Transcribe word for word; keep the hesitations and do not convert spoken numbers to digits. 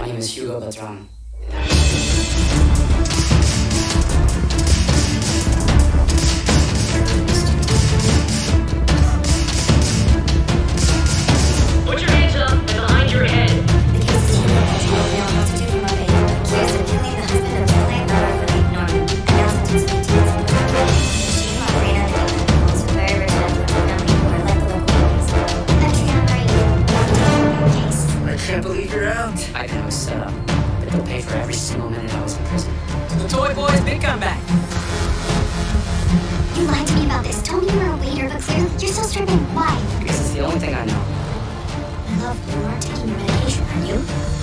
name is Hugo Beltran. Put your hands up and behind your head. The case team has no real constitute from a accused of killing the husband of the landlord for the Norman. Now sentenced to eighteen months. She and Marina Dillon, also very rich gentlemen family who are like the local police. Adriana, are you case? I can't believe you're out. I know it was set up, but they'll pay for every single minute I was in prison. The Toy Boys, big comeback. You lied to me about this. Told me you were a waiter, but clearly you're still stripping. Why? Because it's the only thing I know. My love, you aren't taking your medication, are you?